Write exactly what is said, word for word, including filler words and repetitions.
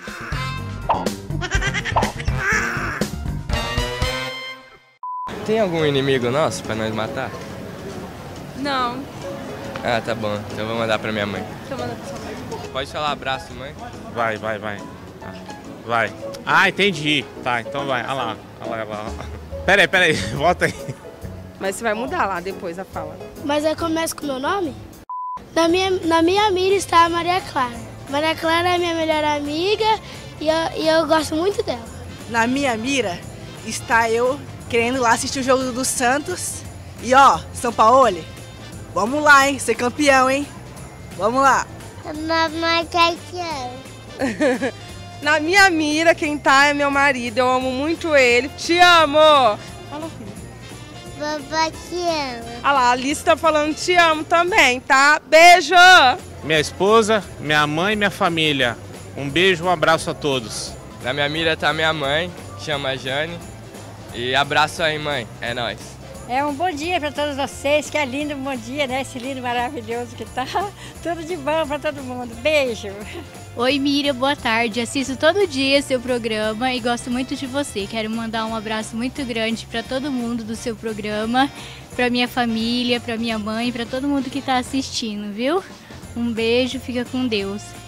Tem algum inimigo nosso pra nós matar? Não. Ah, tá bom. Então eu vou mandar pra minha mãe. Então manda pra sua mãe. Pode falar abraço, mãe? Vai, vai, vai. Vai. Ah, entendi. Tá, então vai. Olha lá. Olha lá, olha lá. Pera aí, pera aí. Volta aí. Mas você vai mudar lá depois a fala. Mas aí começa com o meu nome? Na minha, na minha mira está a Maria Clara. Maria Clara é minha melhor amiga e eu, e eu gosto muito dela. Na minha mira está eu querendo lá assistir o jogo do Santos. E ó, São Paulo, vamos lá, hein? Ser campeão, hein? Vamos lá. Mamãe quer. Na minha mira, quem tá é meu marido. Eu amo muito ele. Te amo! Fala, filho. Vovó te ama. Olha lá, a Alice tá falando te amo também, tá? Beijo! Minha esposa, minha mãe e minha família. Um beijo, um abraço a todos. Na minha mira tá minha mãe, que chama Jane. E abraço aí, mãe. É nóis. É um bom dia para todos vocês, que é lindo, um bom dia, né? Esse lindo maravilhoso que tá. Tudo de bom para todo mundo. Beijo! Oi, Mira, boa tarde. Assisto todo dia seu programa e gosto muito de você. Quero mandar um abraço muito grande para todo mundo do seu programa, para minha família, para minha mãe, para todo mundo que está assistindo, viu? Um beijo, fica com Deus.